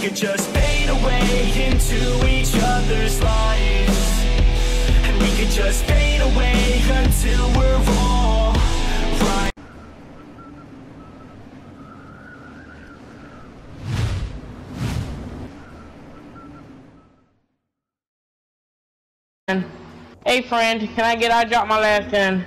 could just fade away into each other's lives, and we could just fade away until we're all right. Hey friend, can I get out? Drop my last gun.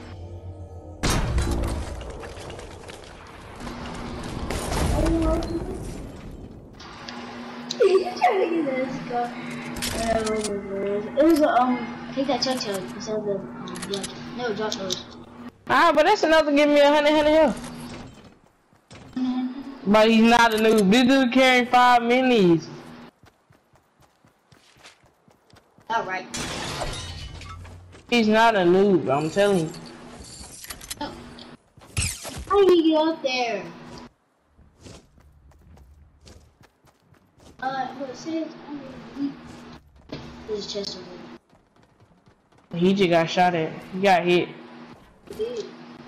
You trying to get this car? It was take that chug instead of the yeah. No, drop those. Ah, but that's enough to give me 100 health. But he's not a noob. This dude carrying 5 minis. Alright. He's not a noob, I'm telling you. Oh. How do you get up there? What it says? There's a chest over there. He just got shot at. He got hit. He did.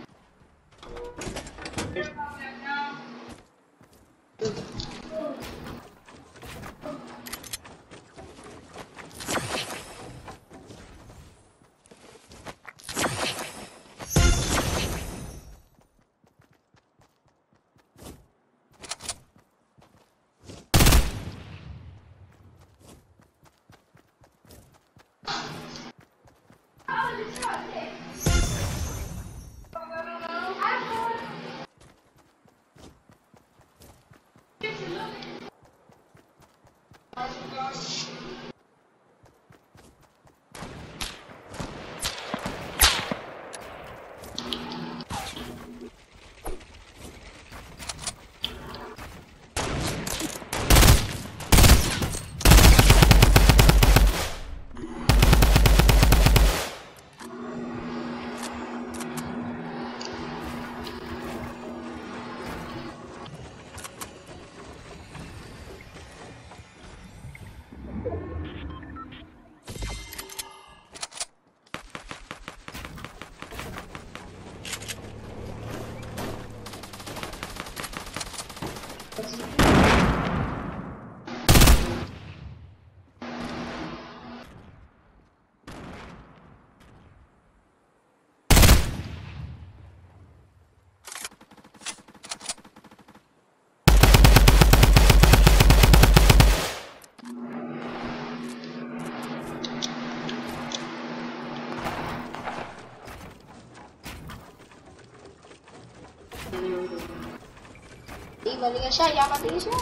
Balik ka siya, yaman din siya.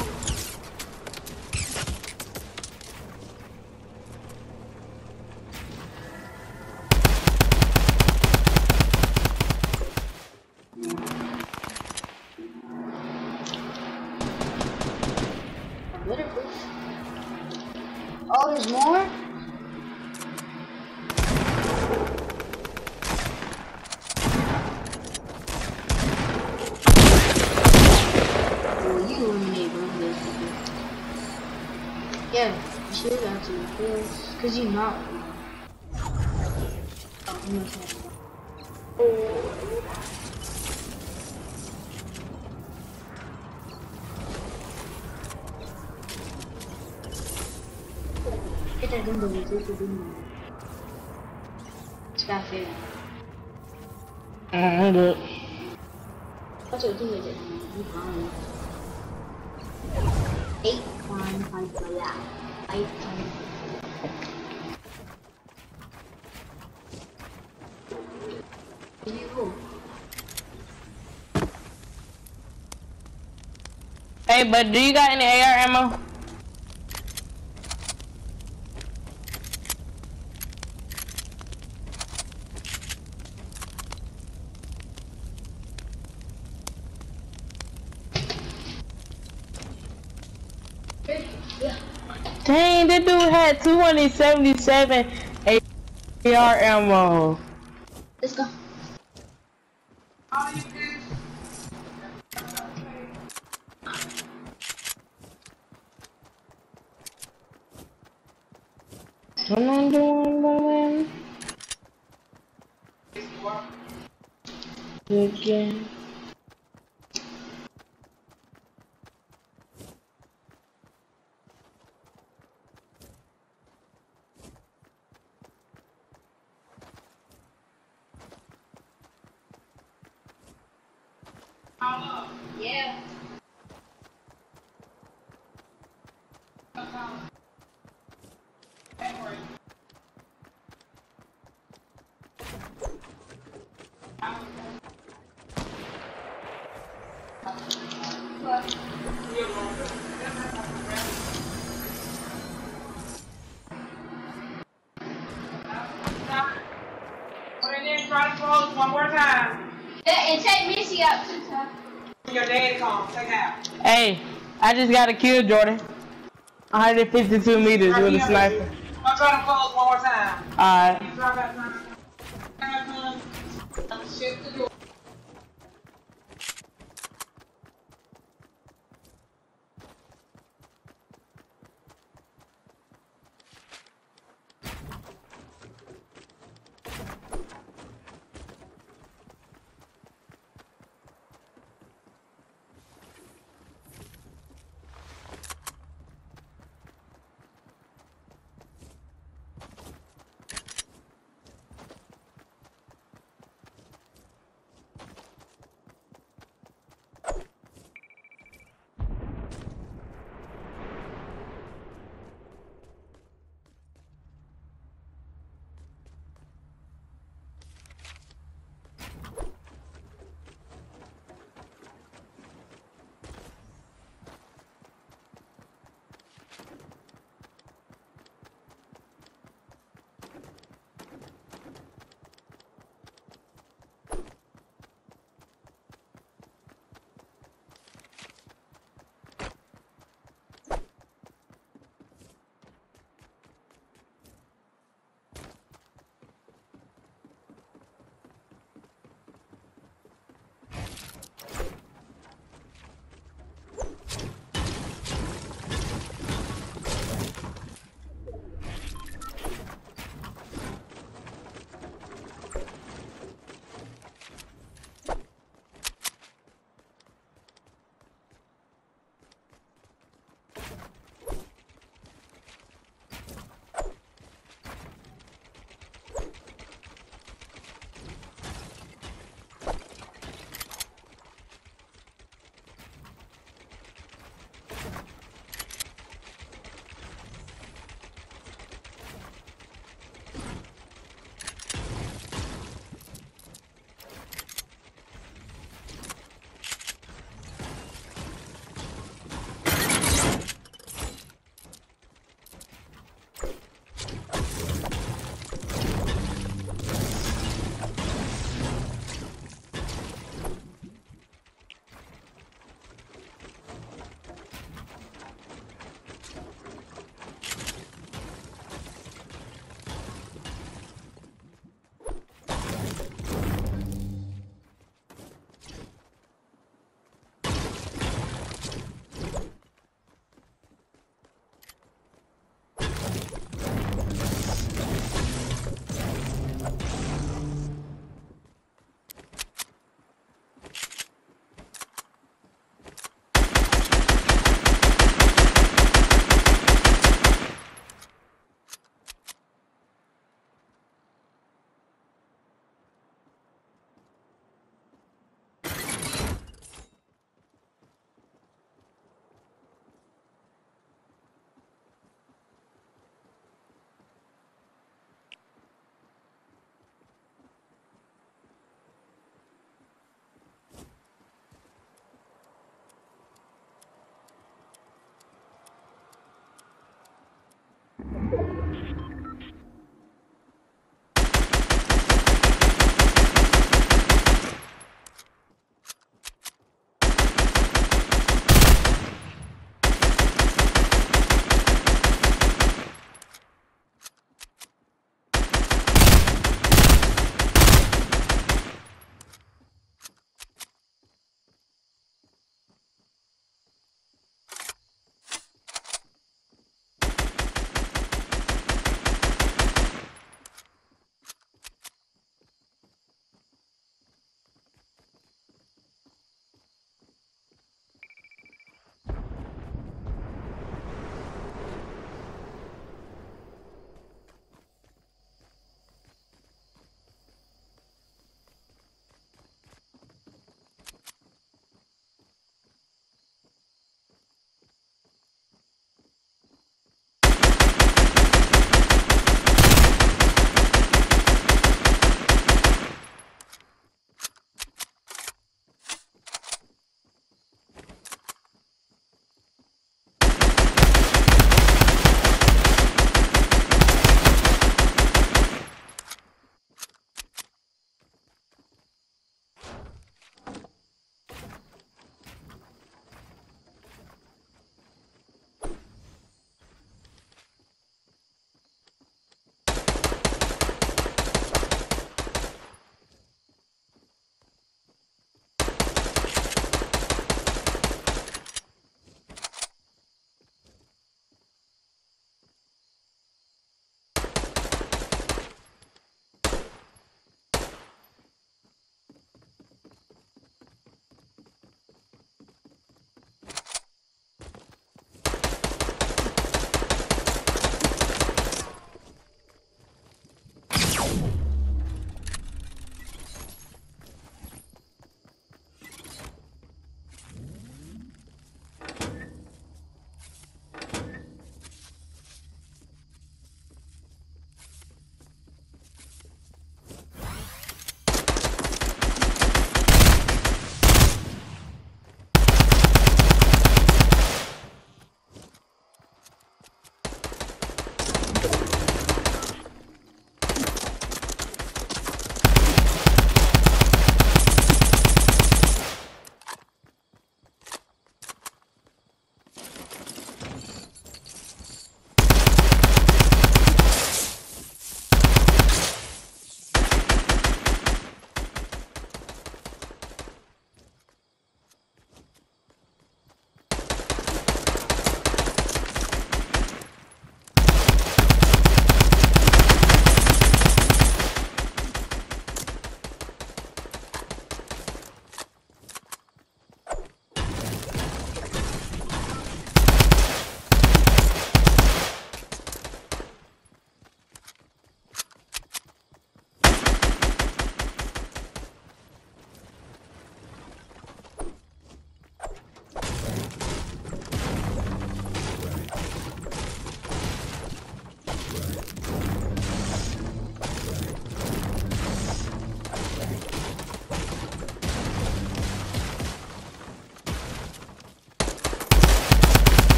Oh, there's more? Yeah, you should actually, because you're not. Get that gun, baby. Take the gun. It's not fair. I'm good. What's your team is it? You fine. 8 climb, 5 for that. 8 climb. Hey, but do you got any AR ammo? Dang, that dude had 277 AR ammo. Let's go. What am I doing, man? Again. Try to close one more time. And take Missy out 2 times. Your dad comes. Take out. Hey, I just got a kill, Jordan. 152 meters with a sniper. I'm trying to close one more time. Alright. Shut the door.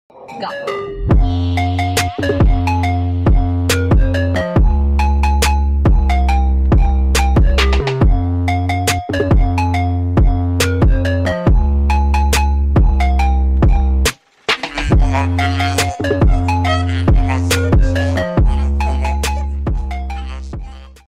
Go.